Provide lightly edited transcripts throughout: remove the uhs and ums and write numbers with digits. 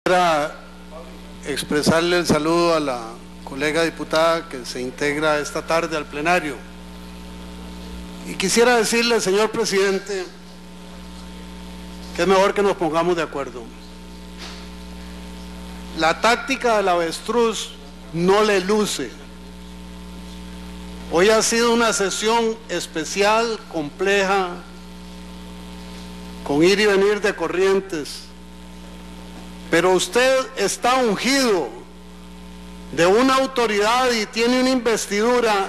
Quisiera expresarle el saludo a la colega diputada que se integra esta tarde al plenario. Y quisiera decirle, señor presidente, que es mejor que nos pongamos de acuerdo. La táctica del avestruz no le luce. Hoy ha sido una sesión especial, compleja, con ir y venir de corrientes. Pero usted está ungido de una autoridad y tiene una investidura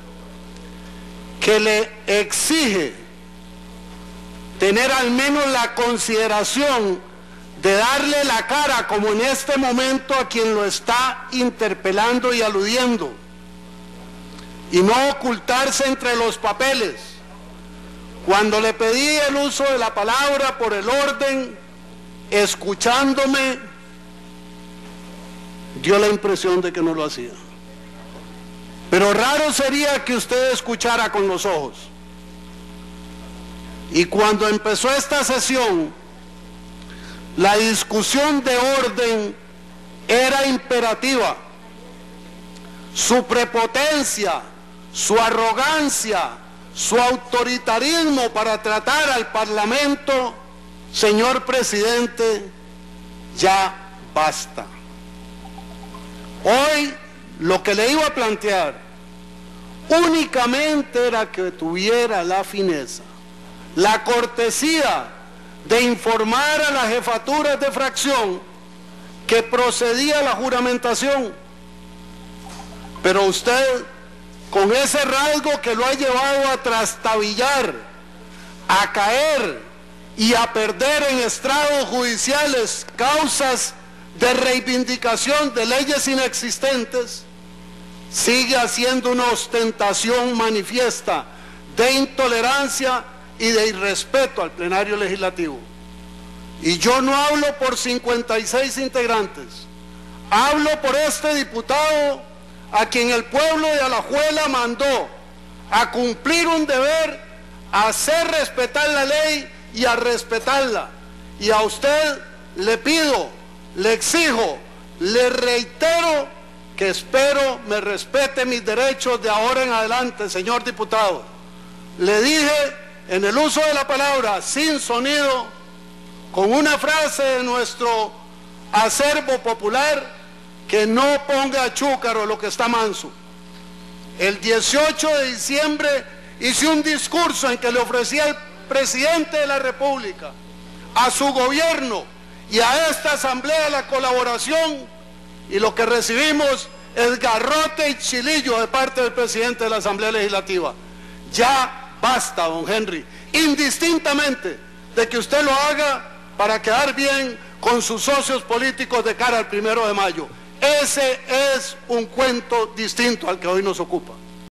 que le exige tener al menos la consideración de darle la cara, como en este momento, a quien lo está interpelando y aludiendo, y no ocultarse entre los papeles. Cuando le pedí el uso de la palabra por el orden, escuchándome, dio la impresión de que no lo hacía. Pero raro sería que usted escuchara con los ojos. Y cuando empezó esta sesión, la discusión de orden era imperativa. Su prepotencia, su arrogancia, su autoritarismo para tratar al Parlamento, señor presidente, ya basta. Hoy lo que le iba a plantear únicamente era que tuviera la fineza, la cortesía de informar a las jefaturas de fracción que procedía la juramentación. Pero usted, con ese rasgo que lo ha llevado a trastabillar, a caer y a perder en estrados judiciales causas de reivindicación de leyes inexistentes, sigue haciendo una ostentación manifiesta de intolerancia y de irrespeto al plenario legislativo. Y yo no hablo por 56 integrantes, hablo por este diputado a quien el pueblo de Alajuela mandó a cumplir un deber, a hacer respetar la ley y a respetarla. Y a usted le pido, le exijo, le reitero que espero me respete mis derechos de ahora en adelante, señor diputado. Le dije en el uso de la palabra sin sonido, con una frase de nuestro acervo popular, que no ponga chúcaro lo que está manso. El 18 de diciembre hice un discurso en que le ofrecía al presidente de la República, a su gobierno y a esta asamblea la colaboración, y lo que recibimos es garrote y chilillo de parte del presidente de la Asamblea Legislativa. Ya basta, don Henry, indistintamente de que usted lo haga para quedar bien con sus socios políticos de cara al 1 de mayo. Ese es un cuento distinto al que hoy nos ocupa.